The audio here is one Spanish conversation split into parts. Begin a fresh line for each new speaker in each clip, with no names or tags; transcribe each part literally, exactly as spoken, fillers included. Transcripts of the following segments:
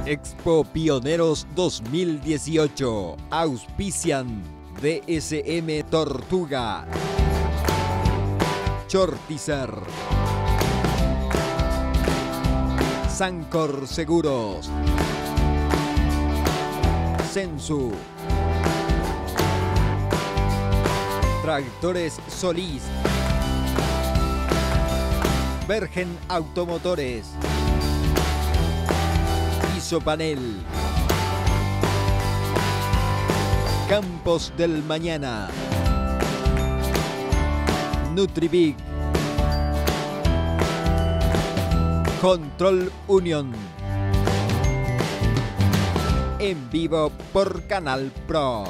Expo Pioneros dos mil dieciocho. Auspician D S M Tortuga, Chortizer, Sancor Seguros, Sensu, Tractores Solís, Bergen Automotores, Isopanel, Campos del Mañana, Nutribig, Control Union. En vivo por Canal Pro.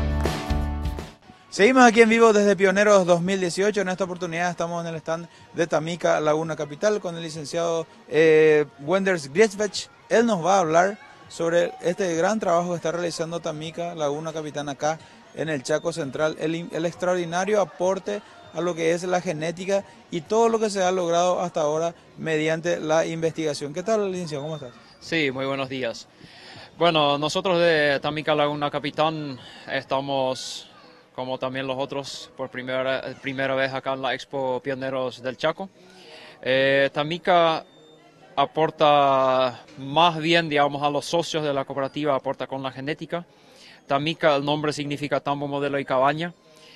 Seguimos aquí en vivo desde Pioneros dos mil dieciocho. En esta oportunidad estamos en el stand de Tamica Laguna Capital con el licenciado eh, Wenders Griesbach. Él nos va a hablar sobre este gran trabajo que está realizando Tamica Laguna Capital acá en el Chaco Central, el, el extraordinario aporte a lo que es la genética y todo lo que se ha logrado hasta ahora mediante la investigación. ¿Qué tal, licenciado? ¿Cómo estás?
Sí, muy buenos días. Bueno, nosotros de Tamica Laguna Capital estamos, como también los otros, por primera, primera vez acá en la Expo Pioneros del Chaco. Eh, Tamica aporta más bien, digamos, a los socios de la cooperativa, aporta con la genética. Tamica, el nombre significa tambo, modelo y cabaña.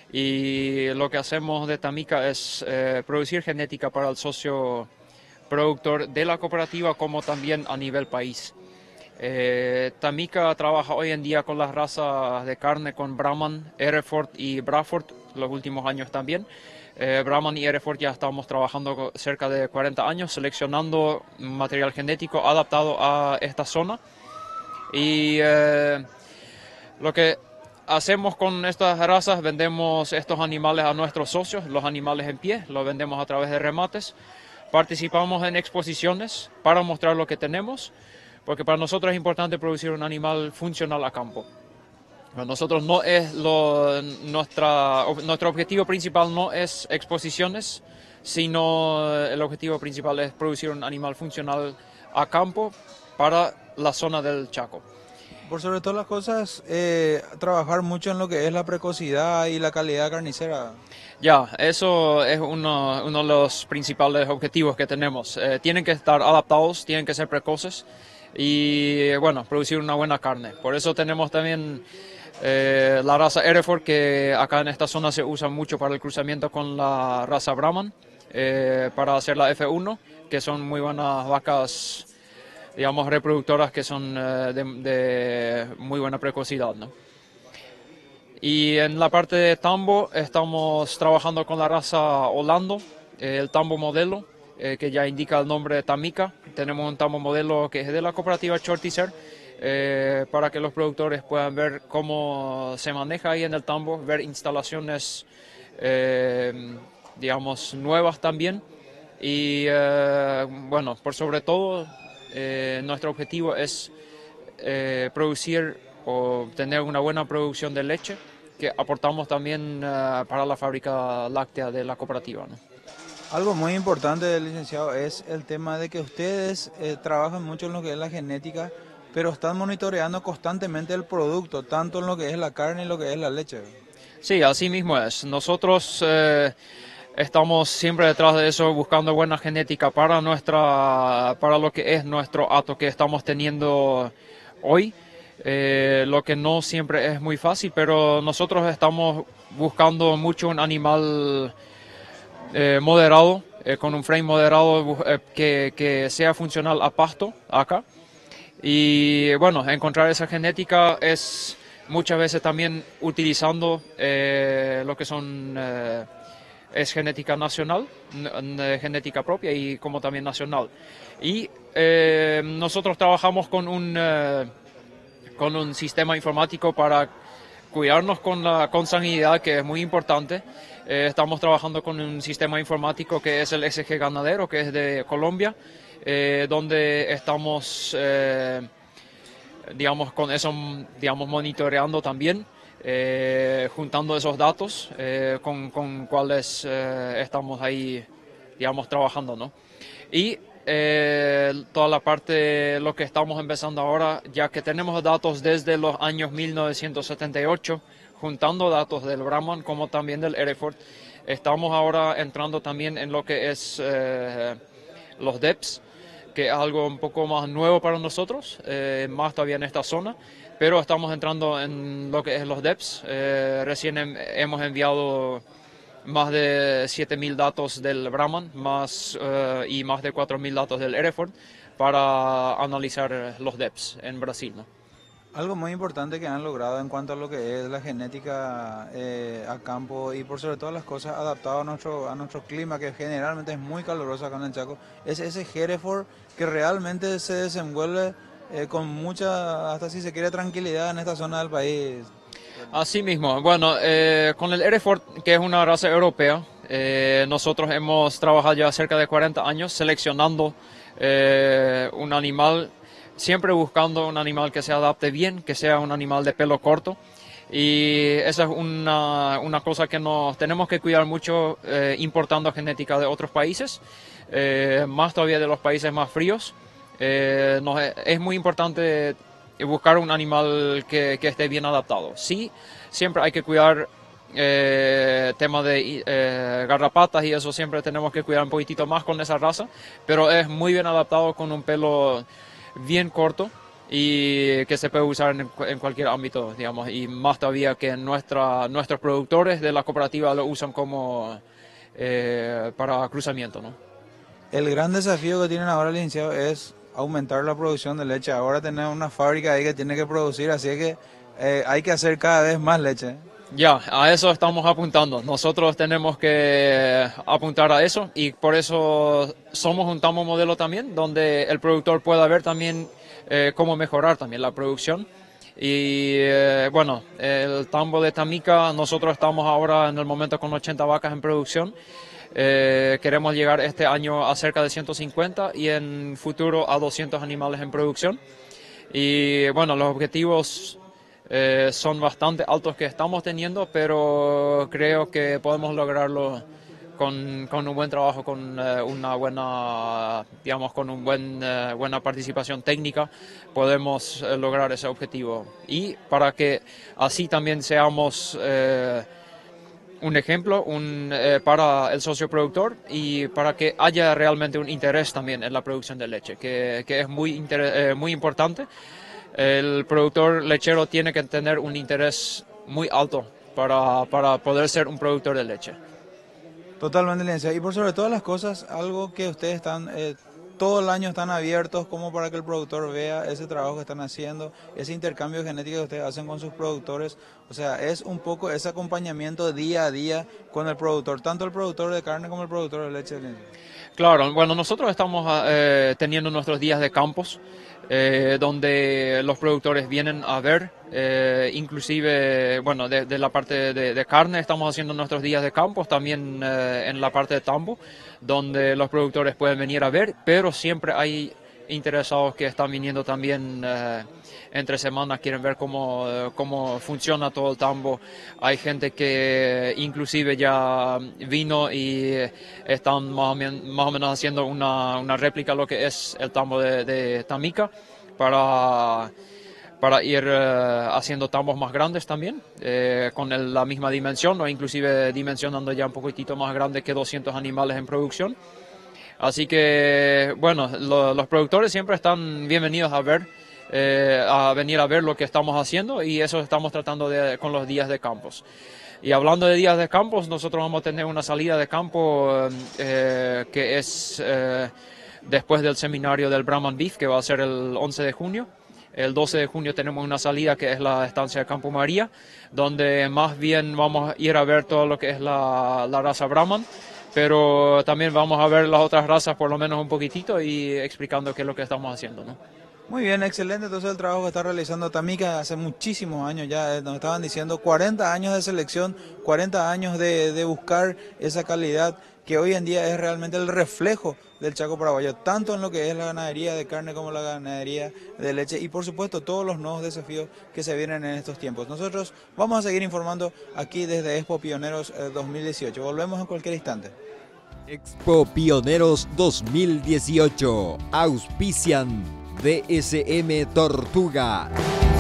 Y lo que hacemos de Tamica es eh, producir genética para el socio productor de la cooperativa como también a nivel país. Eh, Tamica trabaja hoy en día con las razas de carne con Brahman, Hereford y Braford, los últimos años también. Eh, Brahman y Hereford ya estamos trabajando cerca de cuarenta años seleccionando material genético adaptado a esta zona. Y eh, lo que hacemos con estas razas, vendemos estos animales a nuestros socios, los animales en pie, los vendemos a través de remates. Participamos en exposiciones para mostrar lo que tenemos, porque para nosotros es importante producir un animal funcional a campo. Para nosotros no es lo, nuestra, nuestro objetivo principal no es exposiciones, sino el objetivo principal es producir un animal funcional a campo para la zona del Chaco.
Por sobre todas las cosas, eh, trabajar mucho en lo que es la precocidad y la calidad carnicera.
Ya, eso es uno, uno de los principales objetivos que tenemos. Eh, tienen que estar adaptados, tienen que ser precoces y, bueno, producir una buena carne. Por eso tenemos también eh, la raza Hereford, que acá en esta zona se usa mucho para el cruzamiento con la raza Brahman, eh, para hacer la F uno, que son muy buenas vacas, digamos, reproductoras que son eh, de, de muy buena precocidad, ¿no? Y en la parte de tambo estamos trabajando con la raza Holando, eh, el tambo modelo, eh, que ya indica el nombre de Tamica. Tenemos un tambo modelo que es de la cooperativa Chortizer, eh, para que los productores puedan ver cómo se maneja ahí en el tambo, ver instalaciones, eh, digamos, nuevas también. Y eh, bueno, por sobre todo, eh, nuestro objetivo es eh, producir o tener una buena producción de leche, que aportamos también uh, para la fábrica láctea de la cooperativa, ¿no?
Algo muy importante, licenciado, es el tema de que ustedes eh, trabajan mucho en lo que es la genética, pero están monitoreando constantemente el producto, tanto en lo que es la carne y lo que es la leche.
Sí, así mismo es. Nosotros eh, estamos siempre detrás de eso, buscando buena genética para, nuestra, para lo que es nuestro hato que estamos teniendo hoy. Eh, lo que no siempre es muy fácil, pero nosotros estamos buscando mucho un animal eh, moderado, eh, con un frame moderado, eh, que, que sea funcional a pasto acá. Y bueno, encontrar esa genética es muchas veces también utilizando eh, lo que son eh, es genética nacional, genética propia y como también nacional. Y eh, nosotros trabajamos con un eh, con un sistema informático para cuidarnos con la consanguinidad, que es muy importante. Eh, estamos trabajando con un sistema informático que es el S G Ganadero, que es de Colombia, eh, donde estamos, eh, digamos, con eso, digamos, monitoreando también, eh, juntando esos datos eh, con, con cuales eh, estamos ahí, digamos, trabajando, ¿no? Y eh, toda la parte, lo que estamos empezando ahora, ya que tenemos datos desde los años mil novecientos setenta y ocho, juntando datos del Brahman como también del Hereford. Estamos ahora entrando también en lo que es eh, los depths, que es algo un poco más nuevo para nosotros, eh, más todavía en esta zona, pero estamos entrando en lo que es los depths. Eh, recién hem- hemos enviado más de siete mil datos del Brahman más, eh, y más de cuatro mil datos del Hereford para analizar los depths en Brasil, ¿no?
Algo muy importante que han logrado en cuanto a lo que es la genética eh, a campo y por sobre todas las cosas adaptado a nuestro, a nuestro clima, que generalmente es muy caluroso acá en el Chaco, es ese Hereford que realmente se desenvuelve eh, con mucha, hasta si se quiere, tranquilidad en esta zona del país.
Así mismo, bueno, eh, con el Hereford, que es una raza europea, eh, nosotros hemos trabajado ya cerca de cuarenta años seleccionando eh, un animal, siempre buscando un animal que se adapte bien, que sea un animal de pelo corto. Y esa es una, una cosa que nos tenemos que cuidar mucho, eh, importando genética de otros países, eh, más todavía de los países más fríos. Eh, nos, es muy importante buscar un animal que, que esté bien adaptado. Sí, siempre hay que cuidar eh, tema de eh, garrapatas y eso, siempre tenemos que cuidar un poquitito más con esa raza, pero es muy bien adaptado con un pelo bien corto y que se puede usar en, en cualquier ámbito, digamos, y más todavía que nuestra, nuestros productores de la cooperativa lo usan como eh, para cruzamiento, ¿no?
El gran desafío que tienen ahora, licenciado, es aumentar la producción de leche. Ahora tenemos una fábrica ahí que tiene que producir, así que eh, hay que hacer cada vez más leche.
Ya, a eso estamos apuntando. Nosotros tenemos que apuntar a eso y por eso somos un tambo modelo también, donde el productor pueda ver también eh, cómo mejorar también la producción. Y eh, bueno, el tambo de Tamica, nosotros estamos ahora en el momento con ochenta vacas en producción. Eh, queremos llegar este año a cerca de ciento cincuenta y en futuro a doscientos animales en producción. Y bueno, los objetivos eh, son bastante altos que estamos teniendo, pero creo que podemos lograrlo con, con un buen trabajo, con eh, una buena, digamos, con un buen, eh, buena participación técnica, podemos eh, lograr ese objetivo. Y para que así también seamos eh, un ejemplo un, eh, para el socio productor y para que haya realmente un interés también en la producción de leche, que, que es muy, eh, muy importante. El productor lechero tiene que tener un interés muy alto para, para poder ser un productor de leche.
Totalmente, licenciado. Y por sobre todas las cosas, algo que ustedes están, eh, todo el año están abiertos como para que el productor vea ese trabajo que están haciendo, ese intercambio genético que ustedes hacen con sus productores. O sea, es un poco ese acompañamiento día a día con el productor, tanto el productor de carne como el productor de leche.
Claro, bueno, nosotros estamos eh, teniendo nuestros días de campos, eh, donde los productores vienen a ver, eh, inclusive, bueno, de, de la parte de, de carne estamos haciendo nuestros días de campos, también eh, en la parte de tambo, donde los productores pueden venir a ver, pero siempre hay interesados que están viniendo también eh, entre semanas, quieren ver cómo, eh, cómo funciona todo el tambo. Hay gente que inclusive ya vino y están más o, men más o menos haciendo una, una réplica de lo que es el tambo de, de Tamica para, para ir eh, haciendo tambos más grandes también, eh, con el, la misma dimensión o inclusive dimensionando ya un poquitito más grande que doscientos animales en producción. Así que, bueno, lo, los productores siempre están bienvenidos a ver, eh, a venir a ver lo que estamos haciendo y eso estamos tratando de, con los días de campos. Y hablando de días de campos, nosotros vamos a tener una salida de campo eh, que es eh, después del seminario del Brahman Beef, que va a ser el once de junio. El doce de junio tenemos una salida que es la estancia de Campo María, donde más bien vamos a ir a ver todo lo que es la, la raza Brahman, pero también vamos a ver las otras razas por lo menos un poquitito y explicando qué es lo que estamos haciendo, ¿no?
Muy bien, excelente. Entonces el trabajo que está realizando Tamica hace muchísimos años ya, nos estaban diciendo cuarenta años de selección, cuarenta años de, de buscar esa calidad que hoy en día es realmente el reflejo del Chaco paraguayo, tanto en lo que es la ganadería de carne como la ganadería de leche y por supuesto todos los nuevos desafíos que se vienen en estos tiempos. Nosotros vamos a seguir informando aquí desde Expo Pioneros dos mil dieciocho. Volvemos en cualquier instante.
Expo Pioneros dos mil dieciocho. Auspician D S M Tortuga,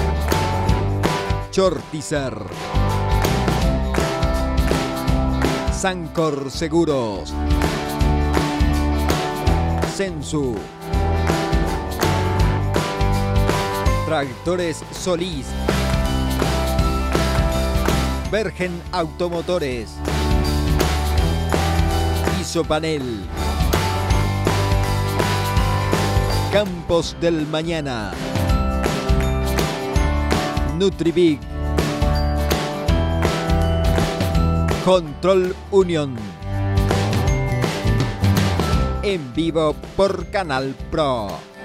Chortizer, Sancor Seguros, Sensu, Tractores Solís, Bergen Automotores, Isopanel, Campos del Mañana, Nutribig, Control Union. En vivo por Canal Pro.